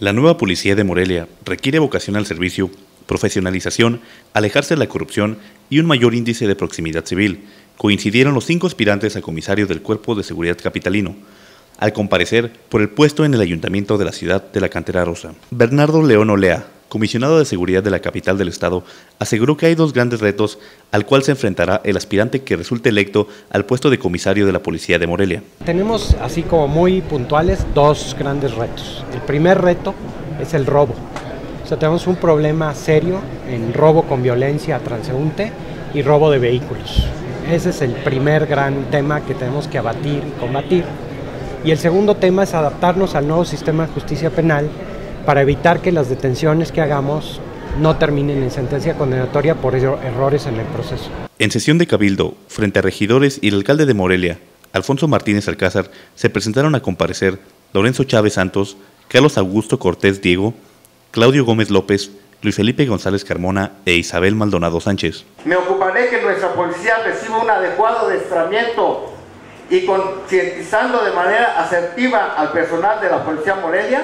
La nueva policía de Morelia requiere vocación al servicio, profesionalización, alejarse de la corrupción y un mayor índice de proximidad civil, coincidieron los 5 aspirantes a comisario del Cuerpo de Seguridad Capitalino, al comparecer por el puesto en el Ayuntamiento de la ciudad de la Cantera Rosa. Bernardo León Olea, comisionado de Seguridad de la capital del estado, aseguró que hay 2 grandes retos al cual se enfrentará el aspirante que resulte electo al puesto de comisario de la Policía de Morelia. Tenemos, así como muy puntuales, 2 grandes retos. El primer reto es el robo. O sea, tenemos un problema serio en robo con violencia a transeúnte y robo de vehículos. Ese es el primer gran tema que tenemos que abatir y combatir. Y el segundo tema es adaptarnos al nuevo sistema de justicia penal para evitar que las detenciones que hagamos no terminen en sentencia condenatoria por errores en el proceso. En sesión de cabildo, frente a regidores y el alcalde de Morelia, Alfonso Martínez Alcázar, se presentaron a comparecer Lorenzo Chávez Santos, Carlos Augusto Cortés Diego, Claudio Gómez López, Luis Felipe González Carmona e Isabel Maldonado Sánchez. Me ocuparé que nuestra policía reciba un adecuado adiestramiento y concientizando de manera asertiva al personal de la Policía Morelia,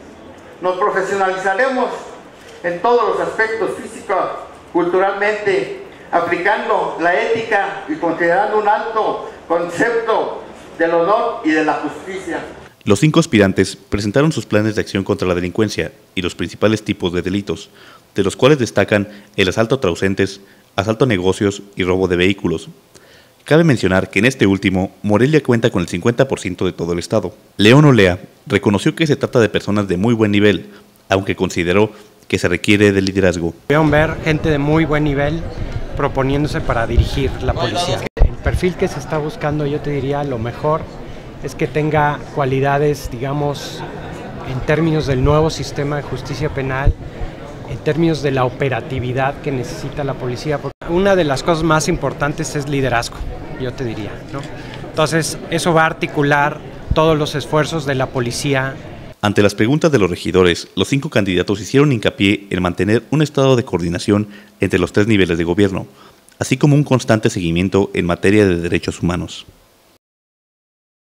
nos profesionalizaremos en todos los aspectos físicos, culturalmente, aplicando la ética y considerando un alto concepto del honor y de la justicia. Los 5 aspirantes presentaron sus planes de acción contra la delincuencia y los principales tipos de delitos, de los cuales destacan el asalto a transeúntes, asalto a negocios y robo de vehículos. Cabe mencionar que en este último, Morelia cuenta con el 50% de todo el estado. León Olea reconoció que se trata de personas de muy buen nivel, aunque consideró que se requiere de liderazgo. Pueden ver gente de muy buen nivel proponiéndose para dirigir la policía. El perfil que se está buscando, yo te diría, lo mejor es que tenga cualidades, digamos, en términos del nuevo sistema de justicia penal, en términos de la operatividad que necesita la policía. Porque una de las cosas más importantes es liderazgo, yo te diría, ¿no? Entonces, eso va a articular todos los esfuerzos de la policía. Ante las preguntas de los regidores, los 5 candidatos hicieron hincapié en mantener un estado de coordinación entre los 3 niveles de gobierno, así como un constante seguimiento en materia de derechos humanos.